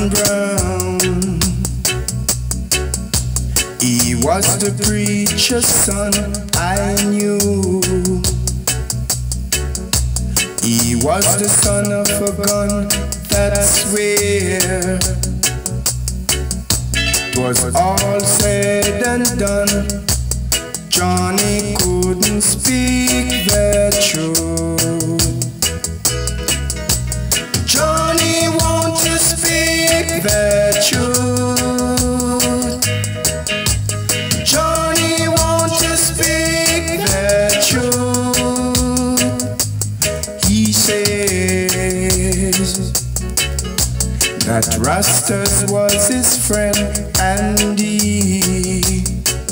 John Brown, he was the preacher's son I knew. He was the son of a gun, that's where 'twas all said and done. Johnny couldn't speak the truth. Johnny, won't you speak the truth? Johnny, won't you speak the truth? He says that Rastas was his friend and he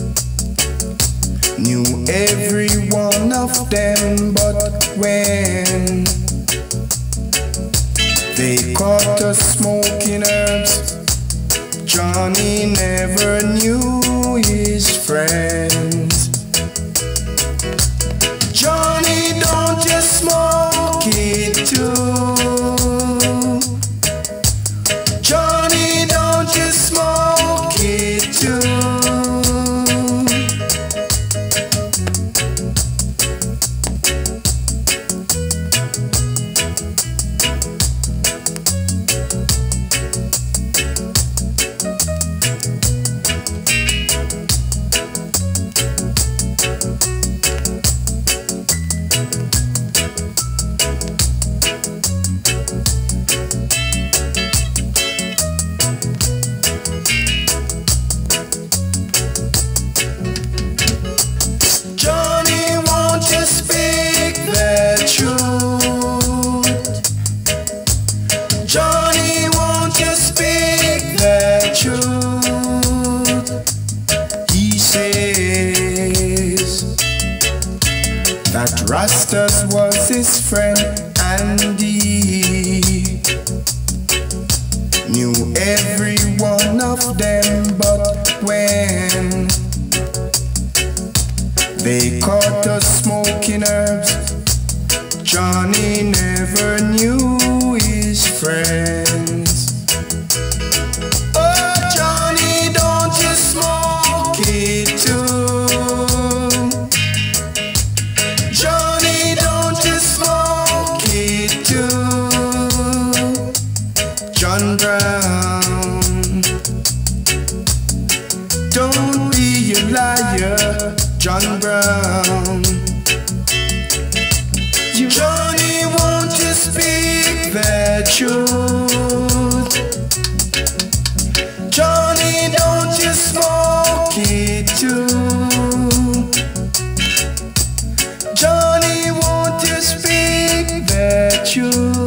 knew every one of them, but when they caught us smoking herbs, Johnny never knew his friends. Johnny, don't you smoke it too? Johnny, don't you smoke it too? Johnny, won't you speak the truth? He says that Rastas was his friend and he knew every one of them, but when they caught us smoking herbs, Johnny never knew his friends. Oh, Johnny, don't you smoke it too? Johnny, don't you smoke it too? John Brown, don't be a liar, John Brown. Johnny, won't you speak the truth? Johnny, don't you smoke it too? Johnny, won't you speak the truth?